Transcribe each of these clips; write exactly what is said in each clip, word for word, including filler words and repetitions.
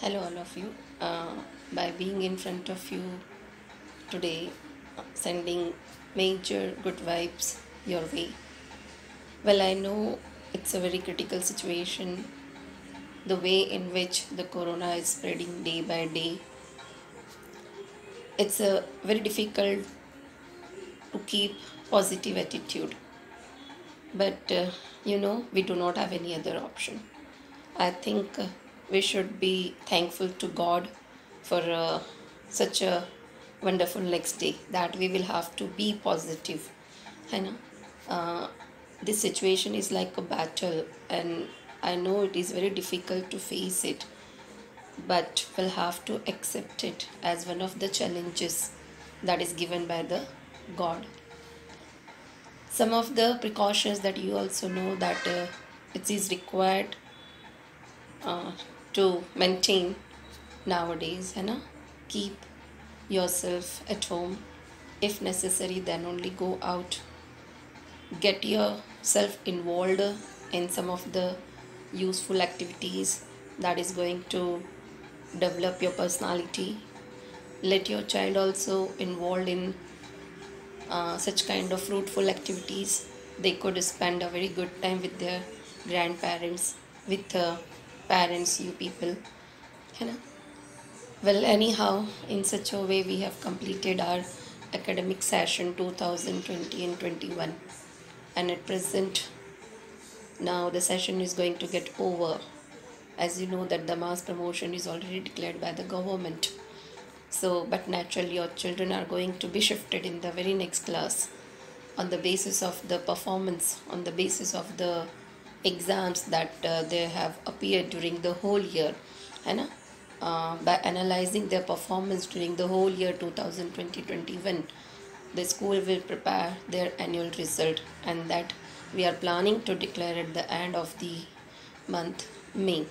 Hello, all of you. Uh, by being in front of you today, sending major good vibes your way. Well, I know it's a very critical situation. The way in which the corona is spreading day by day, it's a very difficult to keep positive attitude. But uh, you know, we do not have any other option. I think uh, we should be thankful to God for uh, such a wonderful next day that we will have to be positive. I know uh, this situation is like a battle, and I know it is very difficult to face it, but we'll have to accept it as one of the challenges that is given by the God. Some of the precautions that you also know that uh, it is required uh, to maintain nowadays, है ना? Keep yourself at home. If necessary, then only go out. Get yourself involved in some of the useful activities that is going to develop your personality. Let your child also involved in uh, such kind of fruitful activities. They could spend a very good time with their grandparents, with uh, parents, you people, है ना? Well, anyhow, in such a way, we have completed our academic session two thousand twenty and twenty-one, and at present, now the session is going to get over. As you know, that the mass promotion is already declared by the government. So, but naturally, your children are going to be shifted in the very next class on the basis of the performance, on the basis of the exams that uh, they have appeared during the whole year, है ना? Uh, by analyzing their performance during the whole year two thousand twenty to twenty-one, the school will prepare their annual result, and that we are planning to declare at the end of the month May.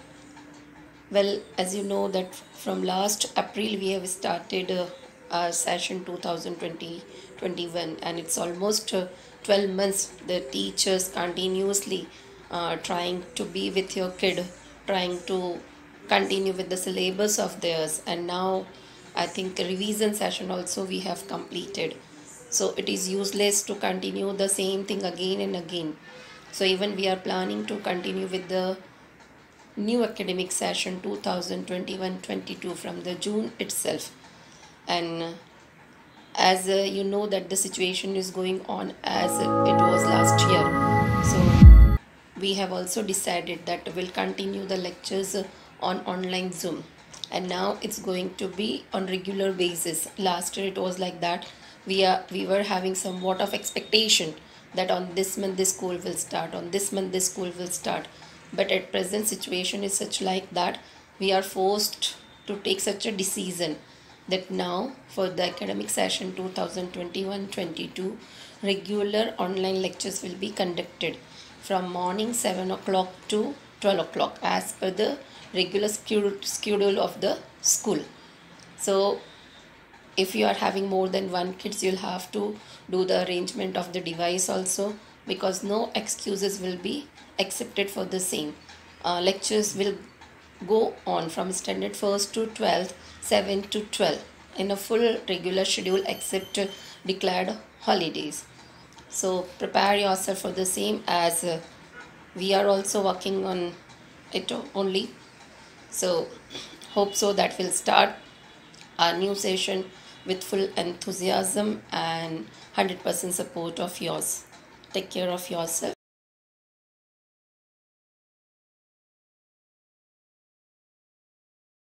Well, as you know that from last April we have started uh, our session two thousand twenty to twenty-one, and it's almost uh, twelve months the teachers continuously uh, trying to be with your kid, trying to continue with the syllabus of theirs, and now I think revision session also we have completed, so it is useless to continue the same thing again and again. So even we are planning to continue with the new academic session two thousand twenty-one to twenty-two from the June itself. And uh, as uh, you know that the situation is going on as it was last year, so we have also decided that we'll continue the lectures uh, on online Zoom, and now it's going to be on regular basis. Last year it was like that we are we were having somewhat of expectation that on this month this school will start, on this month this school will start, but at present situation is such like that we are forced to take such a decision that now for the academic session two thousand twenty-one to twenty-two, regular online lectures will be conducted from morning seven o'clock to twelve o'clock as per the regular schedule of the school. So if you are having more than one kids, you'll have to do the arrangement of the device also, because no excuses will be accepted for the same. Uh, lectures will go on from standard first to twelfth, seven to twelve in a full regular schedule except uh, declared holidays. So prepare yourself for the same, as uh, we are also working on it only. So hope so that we'll start our new session with full enthusiasm and one hundred percent support of yours. Take care of yourself.